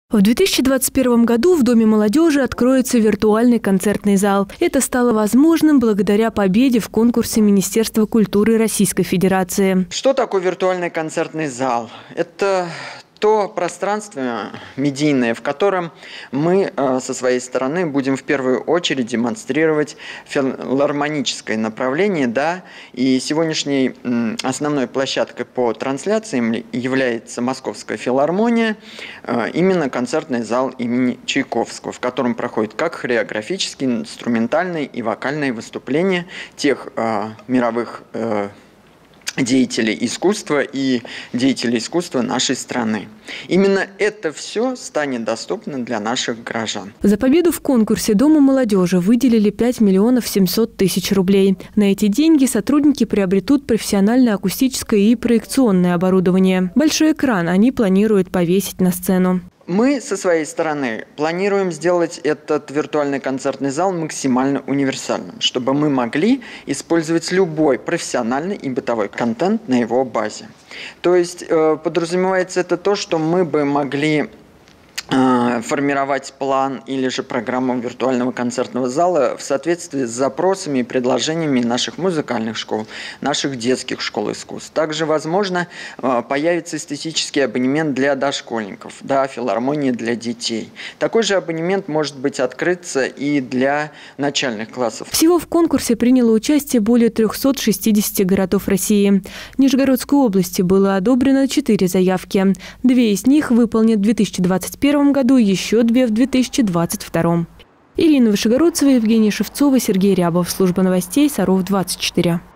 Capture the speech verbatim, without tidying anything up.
В две тысячи двадцать первом году в Доме молодежи откроется виртуальный концертный зал. Это стало возможным благодаря победе в конкурсе Министерства культуры Российской Федерации. Что такое виртуальный концертный зал? Это то пространство медийное, в котором мы э, со своей стороны будем в первую очередь демонстрировать филармоническое направление, да, и сегодняшней э, основной площадкой по трансляциям является Московская филармония, э, именно концертный зал имени Чайковского, в котором проходят как хореографические, инструментальные и вокальные выступления тех э, мировых э, деятелей искусства и деятелей искусства нашей страны. Именно это все станет доступно для наших граждан. За победу в конкурсе Дома молодежи выделили пять миллионов семьсот тысяч рублей. На эти деньги сотрудники приобретут профессиональное акустическое и проекционное оборудование. Большой экран они планируют повесить на сцену. Мы со своей стороны планируем сделать этот виртуальный концертный зал максимально универсальным, чтобы мы могли использовать любой профессиональный и бытовой контент на его базе. То есть э, подразумевается это то, что мы бы могли э, формировать план или же программу виртуального концертного зала в соответствии с запросами и предложениями наших музыкальных школ, наших детских школ искусств. Также, возможно, э, появится эстетический абонемент для дошкольников, да, филармонии для детей. Такой же абонемент может быть открыться и для начальных классов. Всего в конкурсе приняло участие более трёхсот шестидесяти городов России. В Нижегородской области было одобрено четыре заявки. Две из них выполнят в две тысячи двадцать первом году, еще две в две тысячи двадцать втором. Ирина Вышегородцева, Евгения Шевцова, Сергей Рябов. Служба новостей Саров двадцать четыре.